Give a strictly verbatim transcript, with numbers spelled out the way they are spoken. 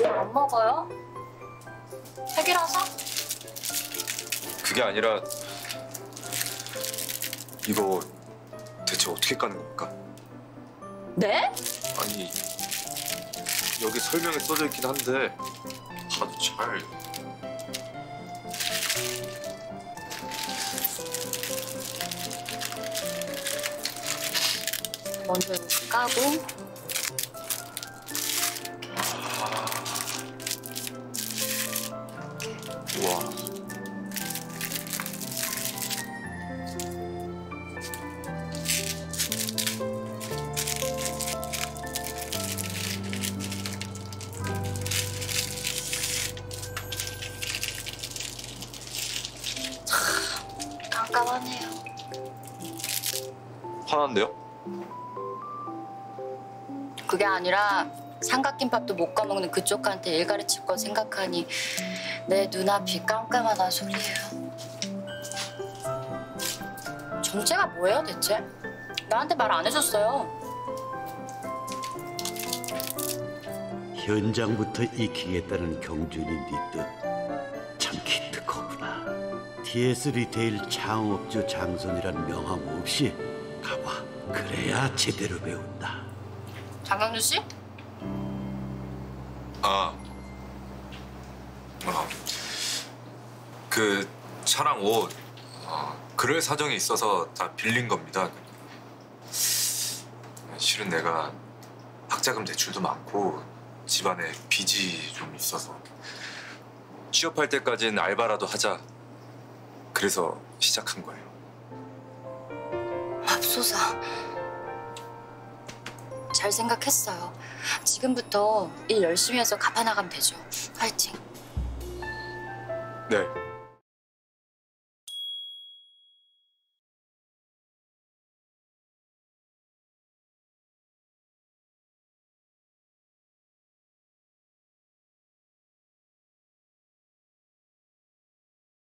안 먹어요? 핵이라서? 그게 아니라 이거 대체 어떻게 까는 겁니까? 네? 아니 여기 설명에 써져 있긴 한데 하도 잘... 먼저 이렇게 까고 우와. 깜깜하네요. 화난데요? 그게 아니라 삼각김밥도 못 까먹는 그쪽한테 일 가르칠 거 생각하니 내 눈앞이 깜깜하다는 소리예요. 정체가 뭐예요 대체? 나한테 말 안 해줬어요. 현장부터 익히겠다는 경준이 네 뜻 참 기특하구나. 티에스 리테일 창업주 장손이란 명함 없이 가봐. 그래야 제대로 배운다. 장경준 씨? 아, 어, 그 차랑 옷 어, 그럴 사정이 있어서 다 빌린 겁니다. 실은 내가 학자금 대출도 많고 집안에 빚이 좀 있어서 취업할 때까지는 알바라도 하자. 그래서 시작한 거예요. 맙소사. 잘 생각했어요. 지금부터 일 열심히 해서 갚아나가면 되죠. 파이팅. 네.